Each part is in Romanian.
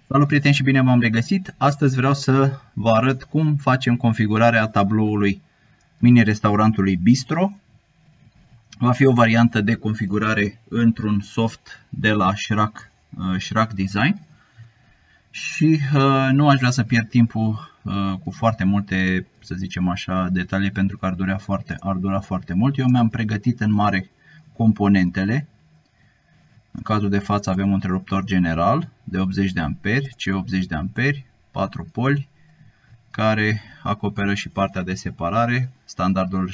Salut prieteni și bine v-am regăsit! Astăzi vreau să vă arăt cum facem configurarea tabloului mini-restaurantului Bistro. Va fi o variantă de configurare într-un soft de la Shrak Design. Și nu aș vrea să pierd timpul cu foarte multe, să zicem așa, detalii pentru că ar dura foarte mult. Eu mi-am pregătit în mare componentele. În cazul de față avem un întreruptor general de 80 de amperi, C80 de amperi, 4 poli, care acoperă și partea de separare, standardul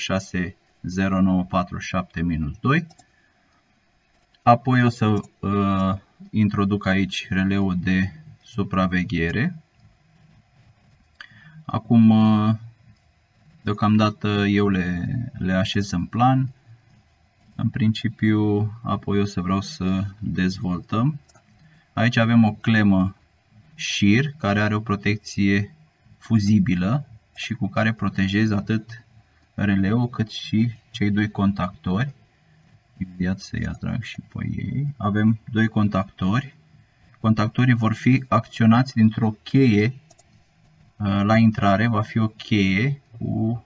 60947-2. Apoi o să introduc aici releul de supraveghere. Acum, deocamdată eu le așez în plan. În principiu, apoi o să vreau să dezvoltăm. Aici avem o clemă shear care are o protecție fuzibilă și cu care protejez atât releul cât și cei doi contactori. Imediat să-i atrag și pe ei. Avem doi contactori. Contactorii vor fi acționați dintr-o cheie la intrare. Va fi o cheie cu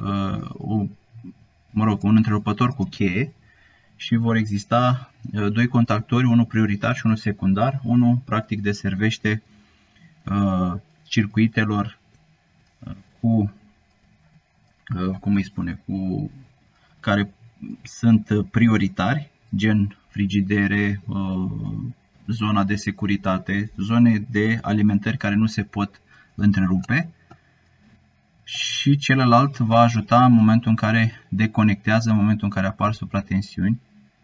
un întrerupător cu cheie. Și vor exista doi contactori, unul prioritar și unul secundar. Unul practic deservește circuitelor cu care sunt prioritari, gen frigidere, zona de securitate, zone de alimentări care nu se pot întrerupe. Și celălalt va ajuta în momentul în care deconectează, în momentul în care apar supratensiuni.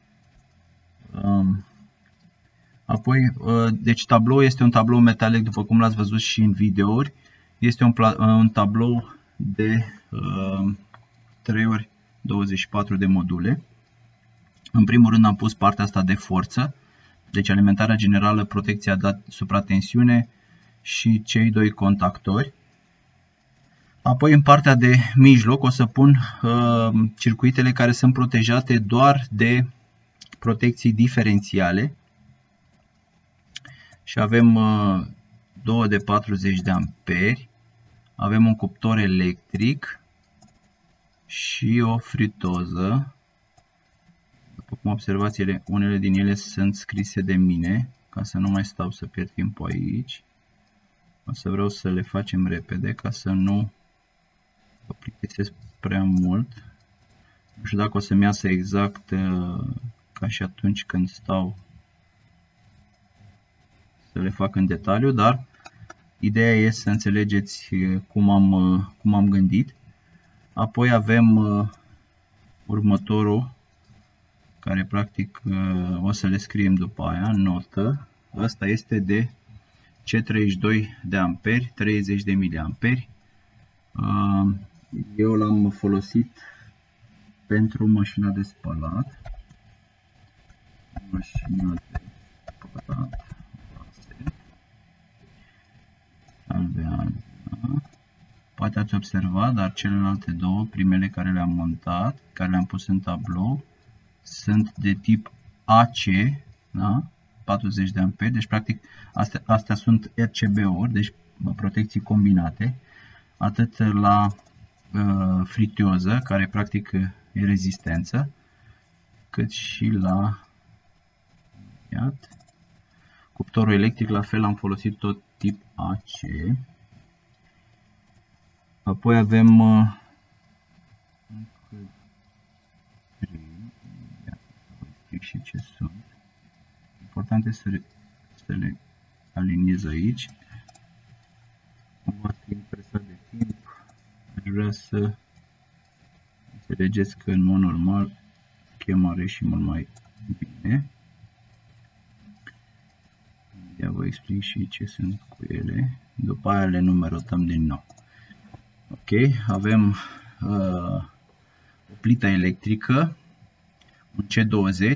Apoi, deci tabloul este un tablou metalic, după cum l-ați văzut și în videouri. Este un tablou de 3x24 de module. În primul rând am pus partea asta de forță, deci alimentarea generală, protecția de supratensiune și cei doi contactori. Apoi în partea de mijloc o să pun circuitele care sunt protejate doar de protecții diferențiale. Și avem două de 40 de amperi. Avem un cuptor electric și o fritoză. După cum observați, unele din ele sunt scrise de mine, ca să nu mai stau să pierd timpul aici. O să vreau să le facem repede ca să nu vă plictisesc prea mult. Nu știu dacă o să-mi iasă exact ca și atunci când stau să le fac în detaliu, dar ideea este să înțelegeți cum am gândit. Apoi avem următorul, care practic o să le scriem după aia, notă. Ăsta este de C32 de amperi, 30 de miliamperi. Eu l-am folosit pentru mașina de spălat. Poate ați observat, dar celelalte două, primele care le-am montat, care le-am pus în tablou, sunt de tip AC, da? 40 de amperi, deci practic astea sunt RCB-uri, deci protecții combinate, atât la fritioză, care practic e rezistență, cât și la cuptorul electric, la fel am folosit tot tip AC. Apoi avem și ce sunt. Important este să le aliniez aici. Am timp presat de timp. Aș vrea să înțelegeți că în mod normal schema are și mult mai bine. Ia vă explic și ce sunt cu ele. După aia le numerotăm din nou. Ok, avem o plită electrică, un C20,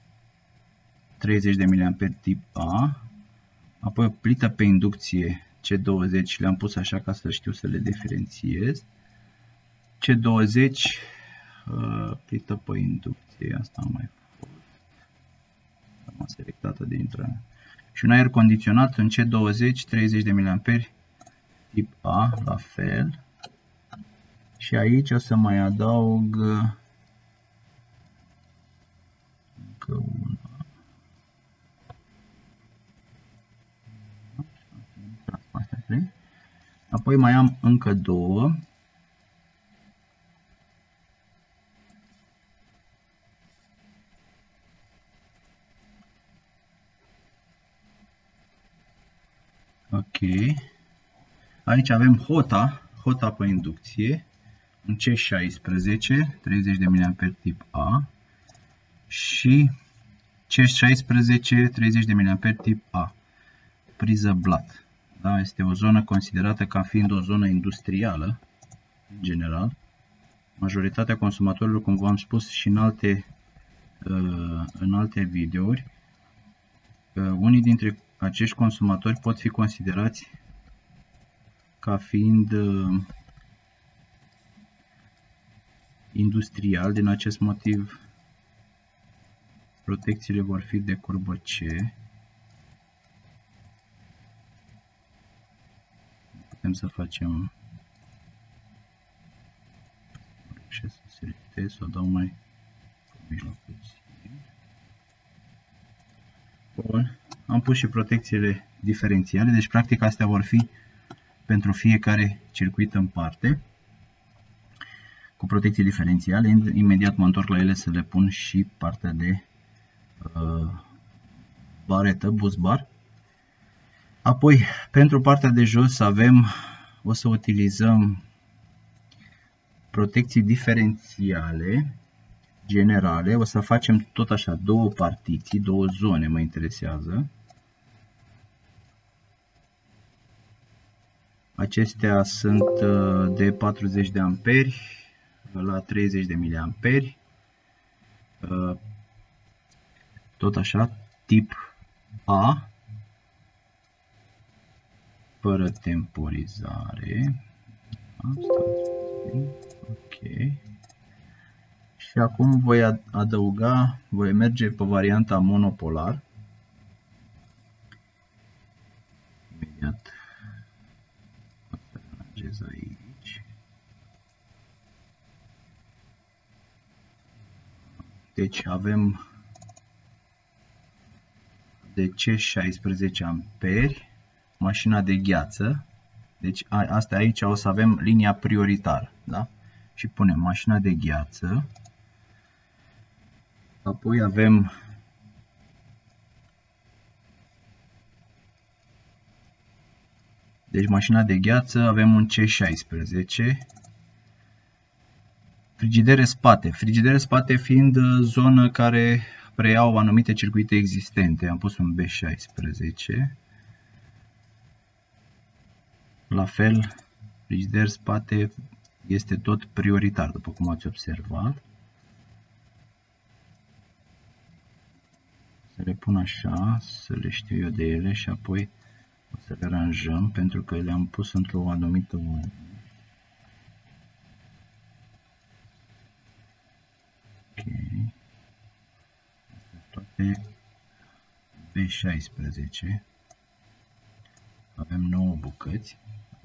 30 de mA tip A, apoi o plită pe inducție C20, le-am pus așa ca să știu să le diferențiez. C20, plită pe inducție, asta am mai fost, am selectată de intrare. și un aer condiționat în C20 30 de mA tip A, la fel. Și aici o să mai adaug încă una. Apoi mai am încă două. Ok. Aici avem hota pe inducție, un C16, 30 de mA tip A și C16, 30 de mA tip A, priză blat. Da? Este o zonă considerată ca fiind o zonă industrială, în general. Majoritatea consumatorilor, cum v-am spus și în alte videouri, unii dintre acești consumatori pot fi considerați ca fiind industrial. Din acest motiv, protecțiile vor fi de curbă C. Putem să facem să selectez, să o dau mai pe mijloc puțin. Bun. Am pus și protecțiile diferențiale, deci practic astea vor fi pentru fiecare circuit în parte, cu protecții diferențiale. Imediat mă întorc la ele să le pun și partea de baretă, bus bar. Apoi, pentru partea de jos o să utilizăm protecții diferențiale generale. O să facem tot așa două partiții, două zone mă interesează. Acestea sunt de 40 de amperi la 30 de miliamperi. Tot așa, tip A, fără temporizare. Ok. Și acum voi merge pe varianta monopolar. Imediat o să mergez aici. Deci avem de C16 amperi, mașina de gheață. Deci asta aici o să avem linia prioritară, da? Și punem mașina de gheață. Apoi avem deci mașina de gheață, avem un C16. Frigidere spate. Frigidere spate fiind zonă care preiau anumite circuite existente. Am pus un B16. La fel, frigider spate este tot prioritar, după cum ați observat. Să le pun așa, să le știu eu de ele și apoi o să le aranjăm pentru că le-am pus într-o anumită ordine. Ok. Toate B16. Avem 9 bucăți.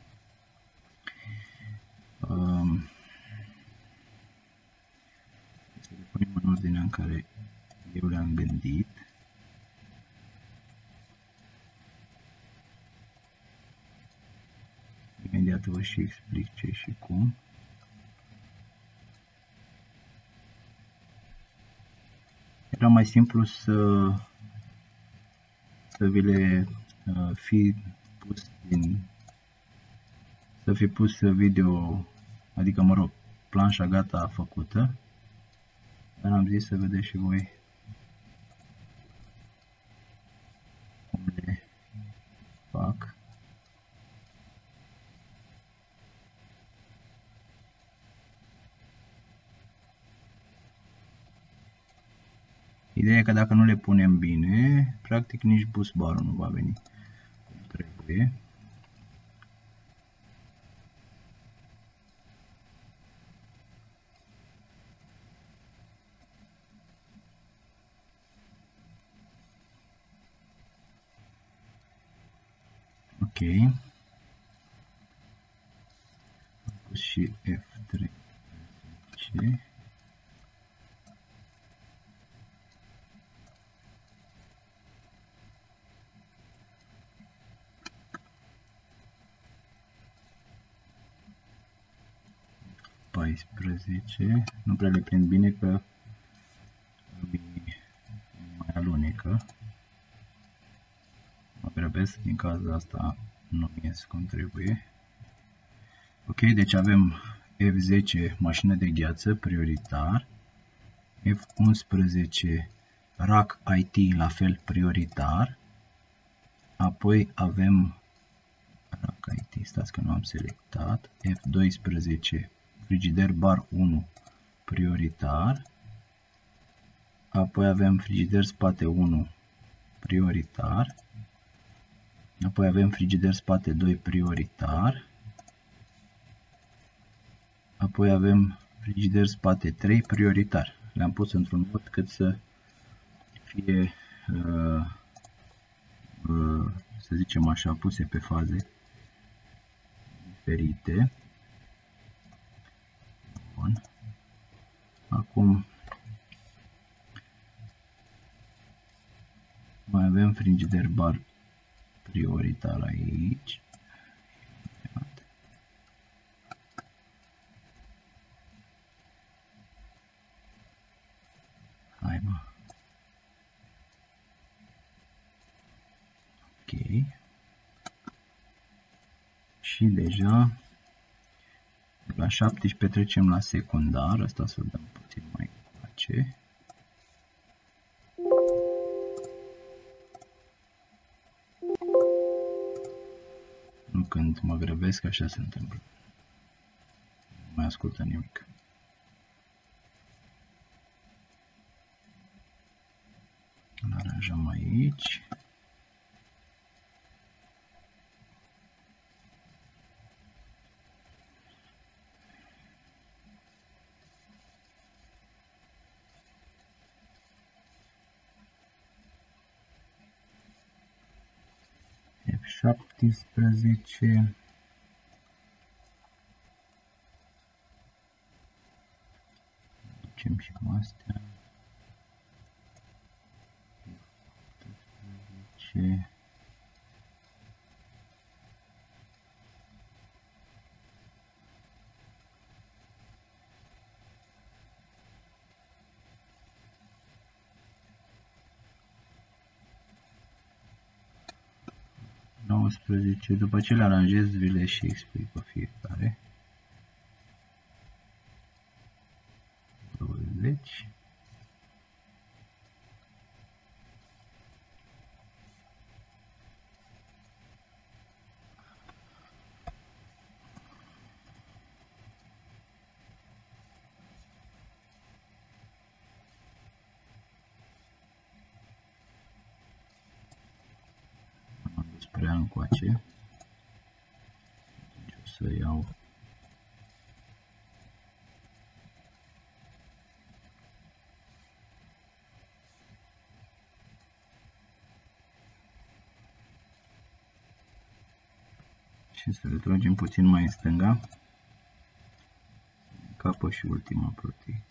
Să le punem în ordinea în care eu le-am gândit. Imediat vă și explic ce și cum. Era mai simplu să vi le fi pus să fi pus video, adică mă rog, planșa gata făcută, dar am zis să vedeți și voi cum le fac. Ideea e că dacă nu le punem bine, practic nici bus barul nu va veni cum trebuie. Ok. Am pus și F13. Nu prea le prind bine că mai alunecă. Mă grăbesc, din cauza asta nu ies cum trebuie. Ok, deci avem F10 mașină de gheață prioritar, F11 rack IT la fel prioritar, apoi avem rack IT, stați că nu am selectat, F12 frigider bar 1 prioritar, apoi avem frigider spate 1 prioritar, apoi avem frigider spate 2 prioritar, apoi avem frigider spate 3 prioritar. Le-am pus într-un mod cât să fie, să zicem așa, puse pe faze diferite. Bun. Acum mai avem frigider bar prioritar aici. Hai mă. Ok. Și deja la 17 trecem la secundar. Asta să-l dăm puțin mai încoace. Nu, când mă grăbesc, așa se întâmplă. Nu mai ascultă nimic. Îl aranjăm aici. F17. Ducem și cu astea. F18. După ce le aranjez, vi le și explic pe fiecare. 20. Am dus prea încoace. Deci o să iau și să le tragem puțin mai în stânga. Capă și ultima protecție.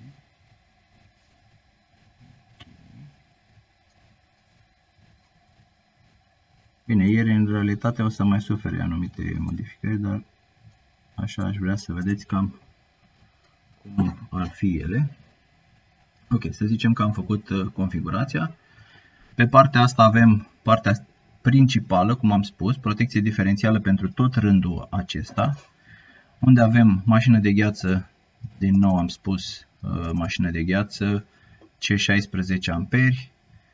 Bine, ieri în realitate o să mai sufere anumite modificări, dar așa aș vrea să vedeți cam cum ar fi ele. Ok, să zicem că am făcut configurația. Pe partea asta avem partea principală, cum am spus, protecție diferențială pentru tot rândul acesta, unde avem mașină de gheață, din nou am spus, mașină de gheață, C16 amperi,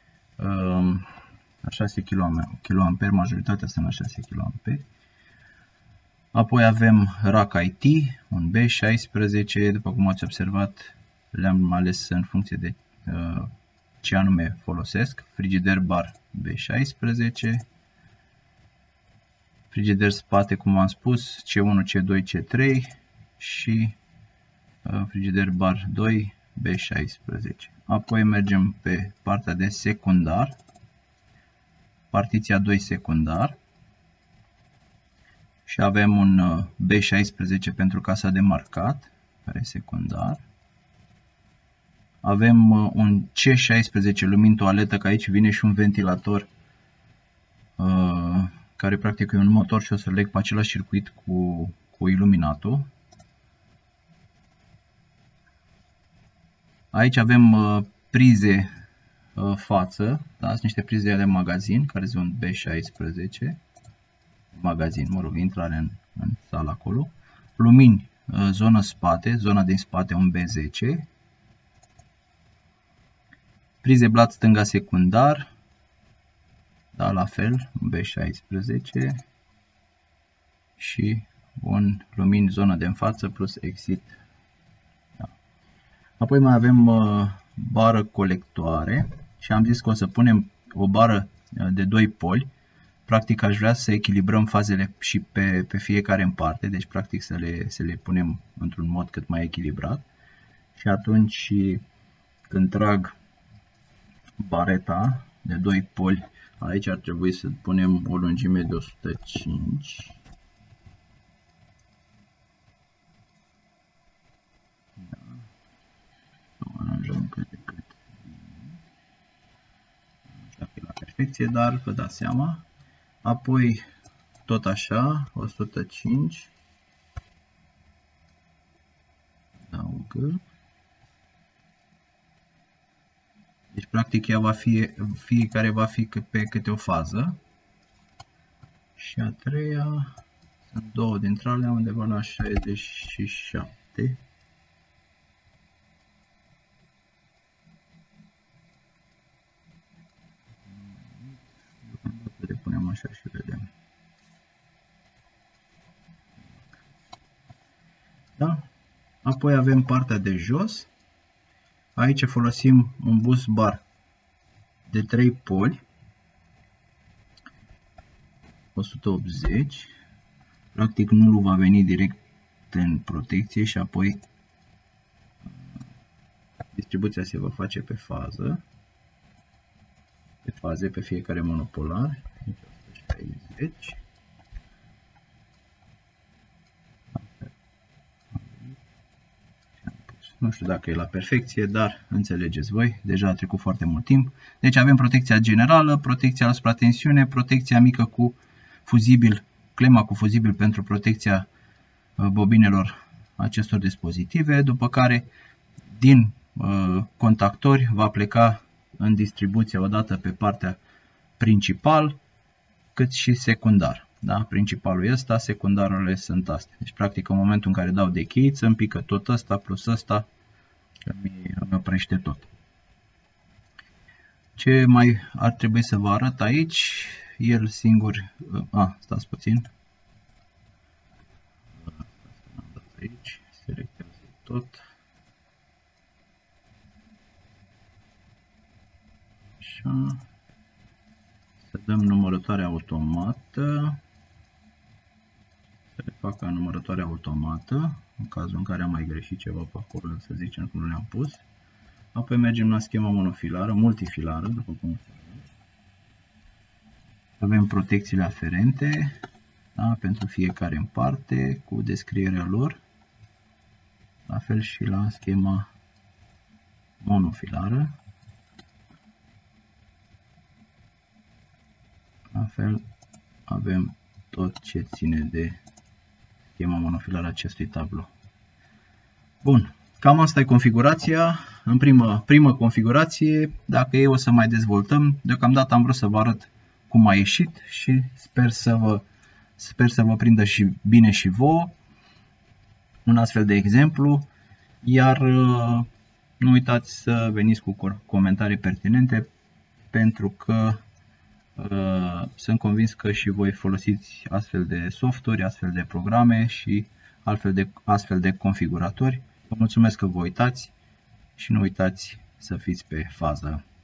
6 kA, majoritatea sunt la 6 kA. Apoi avem rack IT, un B16, după cum ați observat, le-am ales în funcție de ce anume folosesc. Frigider bar B16, frigider spate, cum am spus, C1, C2, C3 și frigider bar 2 B16. Apoi mergem pe partea de secundar, partiția 2 secundar. și avem un B16 pentru casa de marcat, care e secundar. Avem un C16 lumini toaletă, că aici vine și un ventilator care practic e un motor și o să leg pe același circuit cu iluminatul. Aici avem prize față, da? Sunt niște prize de magazin, care sunt un B16, magazin, mă rog, intrare în sală acolo. Lumini, zonă spate, zona din spate un B10. Prize blat stânga secundar, da, la fel, un B16 și un lumini zonă de în față plus exit. Da. Apoi mai avem bară colectoare și am zis că o să punem o bară de 2 poli. Practic aș vrea să echilibrăm fazele și pe fiecare în parte, deci practic să le punem într-un mod cât mai echilibrat. Și atunci când trag bareta de 2 poli, aici ar trebui să punem o lungime de 105. Da. Nu aranjăm cât de cât. Nu știu dacă e la perfecție, dar vă dați seama. Apoi tot așa, 105. Adaugă. Deci practic ea va fi, fiecare va fi pe câte o fază. Și a treia, sunt două dintre alea undeva la 67. Le punem așa și vedem. Da? Apoi avem partea de jos. Aici folosim un bus bar de 3 poli, 180. Practic nulul va veni direct în protecție și apoi distribuția se va face pe fază, pe faze, pe fiecare monopolar. 60. Nu știu dacă e la perfecție, dar înțelegeți voi, deja a trecut foarte mult timp. Deci avem protecția generală, protecția la supratensiune, protecția mică cu fuzibil, clema cu fuzibil pentru protecția bobinelor acestor dispozitive, după care din contactori va pleca în distribuție odată pe partea principal, cât și secundar. Da? Principalul e ăsta, secundarele sunt astea. Deci practic în momentul în care dau de cheiță, îmi pică tot ăsta plus ăsta, îmi oprește tot. Ce mai ar trebui să vă arăt aici? El singur, stați puțin. Aici, selectează tot. Așa. Să dăm numărătoarea automată. Să le fac ca numărătoare automată, în cazul în care am mai greșit ceva pe acolo, să zicem că nu le-am pus. Apoi mergem la schema monofilară, multifilară, după cum avem protecțiile aferente, da, pentru fiecare în parte, cu descrierea lor. La fel și la schema monofilară. La fel avem tot ce ține de schema monofilară acestui tablou. Bun, cam asta e configurația. În primă configurație, dacă e o să mai dezvoltăm, deocamdată am vrut să vă arăt cum a ieșit și sper să vă prindă și bine și vouă un astfel de exemplu, iar nu uitați să veniți cu comentarii pertinente, pentru că sunt convins că și voi folosiți astfel de softuri, astfel de programe și astfel de configuratori. Vă mulțumesc că vă uitați și nu uitați să fiți pe fază.